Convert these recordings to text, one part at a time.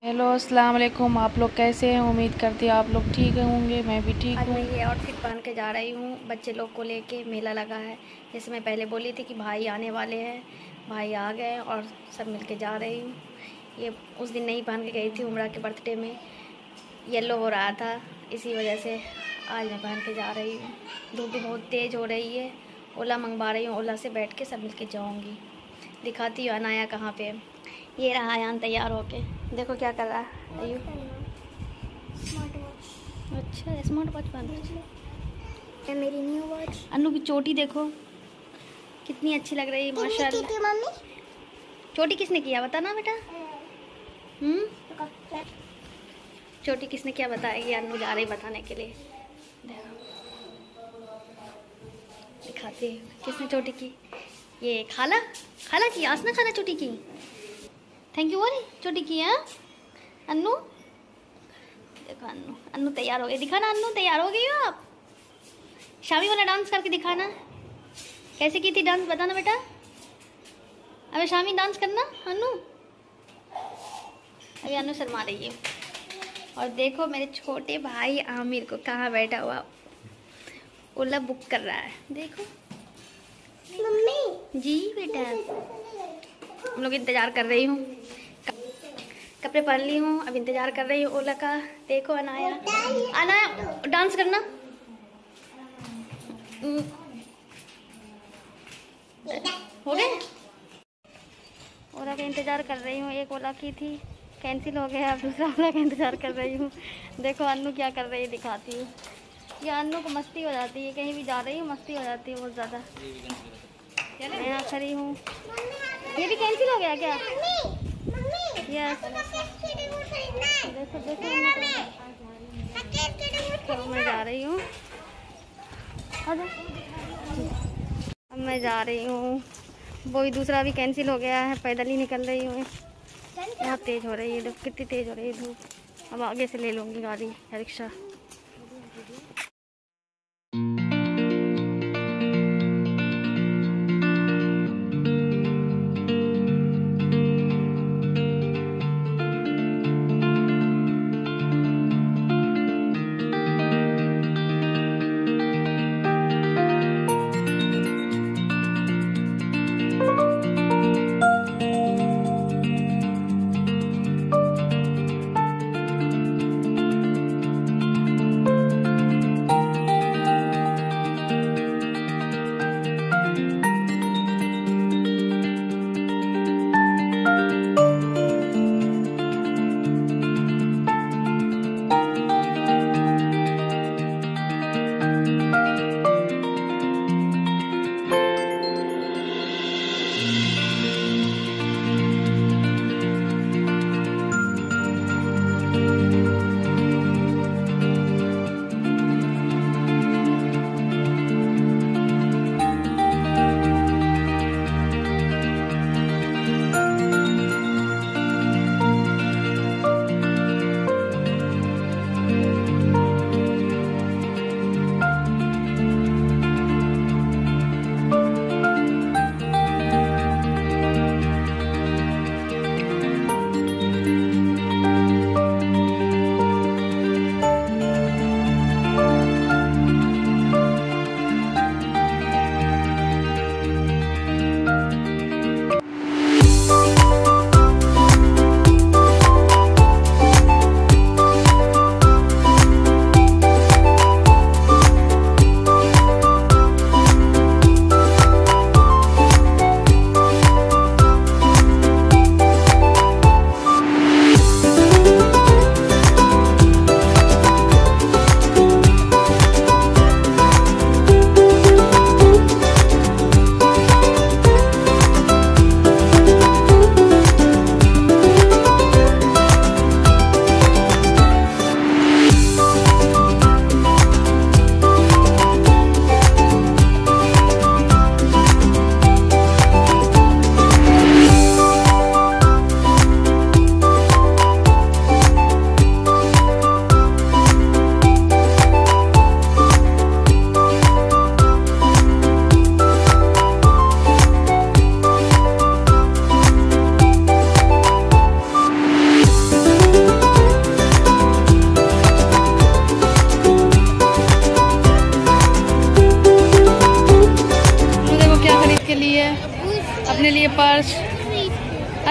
Hello अस्सलाम वालेकुम। आप लोग कैसे हैं? उम्मीद करती हूँ आप लोग ठीक होंगे। मैं भी ठीक आज हूँ। मैं ये आउटफिट पहन के जा रही हूँ। बच्चे लोग को लेके मेला लगा है। जैसे मैं पहले बोली थी कि भाई आने वाले हैं, भाई आ गए और सब मिलके जा रही हूँ। ये उस दिन नहीं पहन के गई थी उमरा के बर्थडे में, येलो हो रहा था, इसी वजह से आज मैं पहन के जा रही हूँ। धूप भी बहुत तेज़ हो रही है। ओला मंगवा रही हूँ, ओला से बैठ के सब मिल जाऊँगी। दिखाती हूँ अनाया कहाँ पे है। ये रहा आयान तैयार होके, देखो क्या कर रहा है अयू। अच्छा, स्मार्ट वॉच पहन है मेरी न्यू वॉच। अन्नू की चोटी देखो कितनी अच्छी लग रही है, माशाल्लाह। मम्मी चोटी किसने किया बताना बेटा। चोटी किसने किया बताएगी। अन्नू जा रही बताने के लिए। दिखाती है किसने चोटी की। ये खाला खाला की, आसना खाला चोटी की। थैंक यू बोली चोटी की है अन्नू। देखो अन्नू, अन्नू तैयार हो गई। दिखाना अन्नू, तैयार हो गई हो आप। शामी वाला डांस करके दिखाना, कैसे की थी डांस बताना बेटा। अबे शामी डांस करना अन्नू। अभी अन्नू शर्मा रही है। और देखो मेरे छोटे भाई आमिर को कहाँ बैठा हुआ, ओला बुक कर रहा है। देखो मम्मी जी बेटा, हम लोग इंतजार कर रही हूँ। कपड़े पहन ली हूँ, अब इंतजार कर रही हूँ ओला का। देखो अनाया, अनाया डांस करना। हो गए। ओला का इंतजार कर रही हूँ। एक ओला की थी, कैंसिल हो गया, अब दूसरा ओला का इंतजार कर रही हूँ। देखो अन्नू क्या कर रही है, दिखाती हूँ। ये अन्नू को मस्ती हो जाती है, कहीं भी जा रही हूँ मस्ती हो जाती है बहुत ज़्यादा। मैं यहाँ खड़ी हूँ। ये भी कैंसिल हो गया क्या? यस देखो देखो, अब मैं जा रही हूँ। अब मैं जा रही हूँ। वो भी दूसरा भी कैंसिल हो गया है, पैदल ही निकल रही हूँ। बहुत तेज़ हो रही है धूप, कितनी तेज़ हो रही है धूप। अब आगे से ले लूँगी गाड़ी या रिक्शा।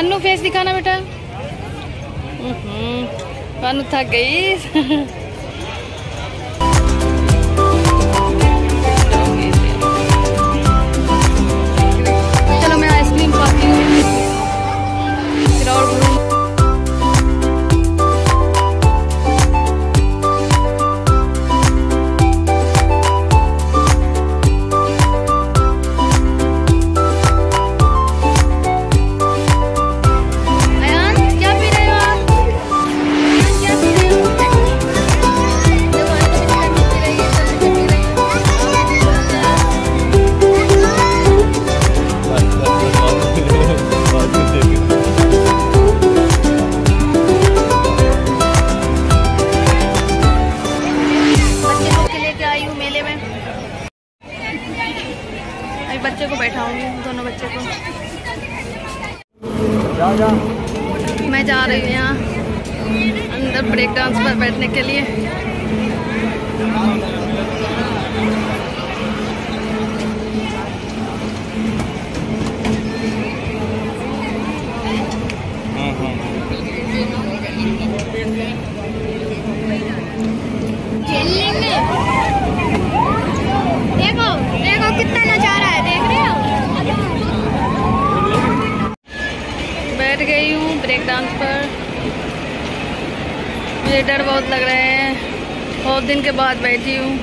अन्नू फेस दिखाना बेटा। अन्नू थक गई। चलो मैं आइसक्रीम खाती हूँ फिर और घूम। बच्चे को बैठाऊंगी, दोनों बच्चे को। मैं जा रही हूँ यहाँ अंदर ब्रेक डांस पर बैठने के लिए। देखो देखो कितना नजारा है, देख रहे हो। बैठ गई हूँ ब्रेक डांस पर। मुझे डर बहुत लग रहा है, बहुत दिन के बाद बैठी हूँ।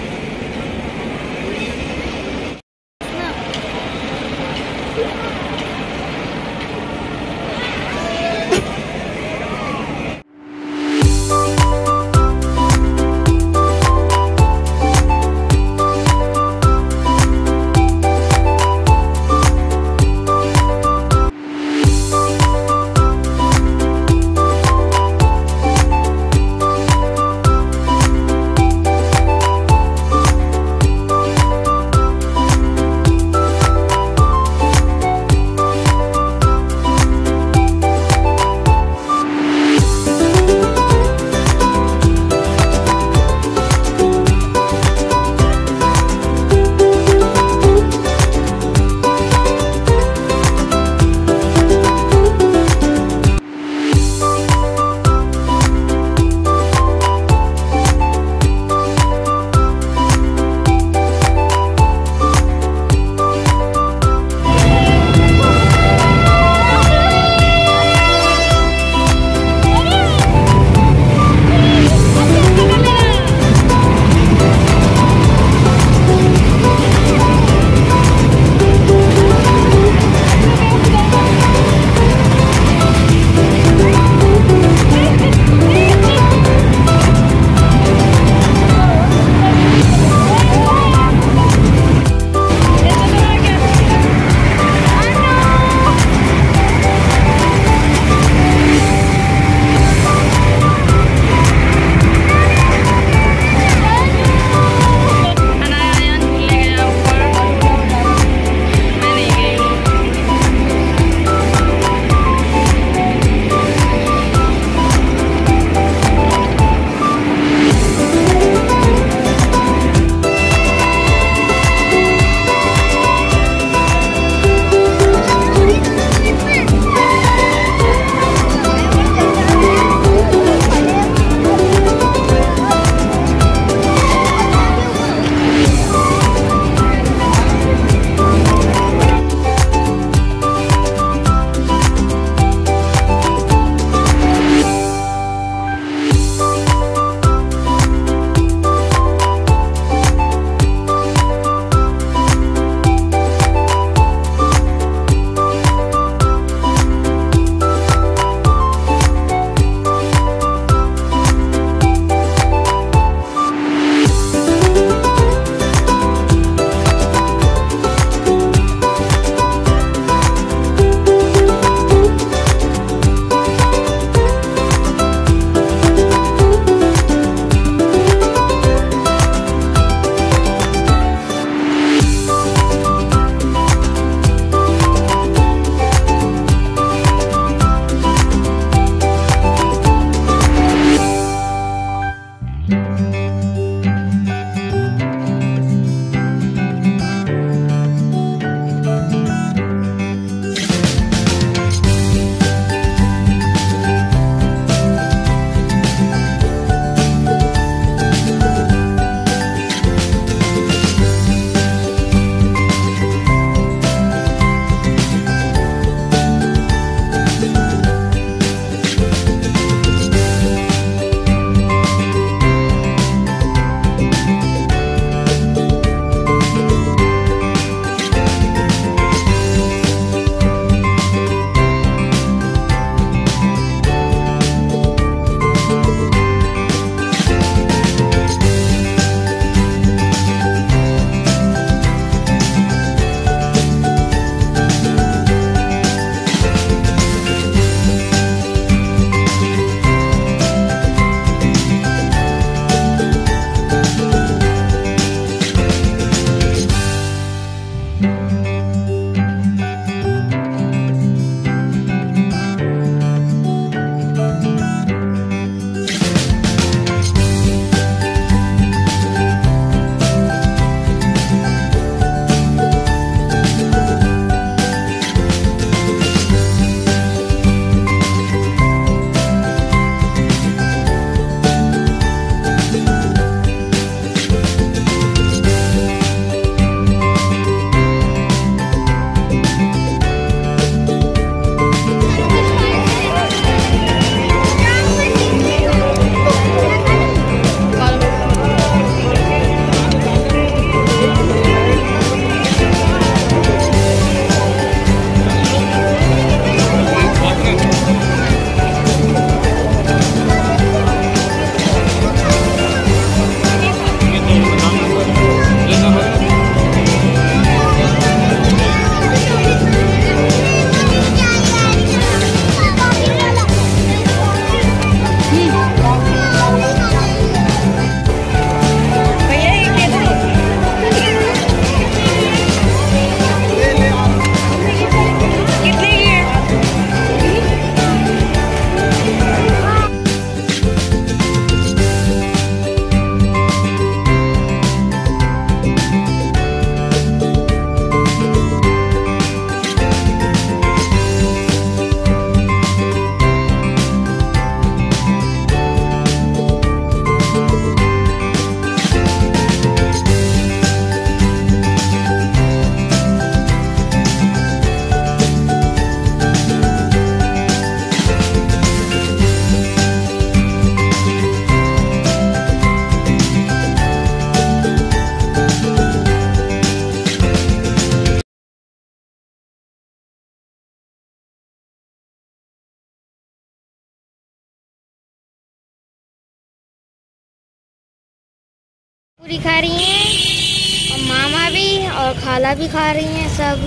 पूरी खा रही हैं और मामा भी और खाला भी खा रही हैं सब।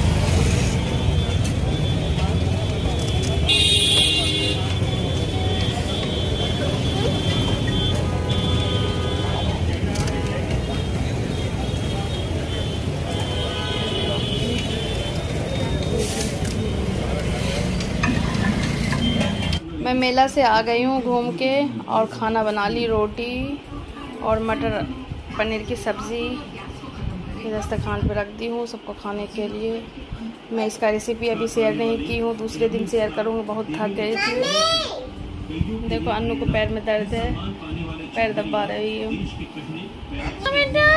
मैं मेला से आ गई हूँ घूम के और खाना बना ली, रोटी और मटर पनीर की सब्ज़ी दस्तरखान पे रख दी हूँ सबको खाने के लिए। मैं इसका रेसिपी अभी शेयर नहीं की हूँ, दूसरे दिन शेयर करूँगी। बहुत थक गई थी। देखो अन्नू को पैर में दर्द है, पैर दबा रही है।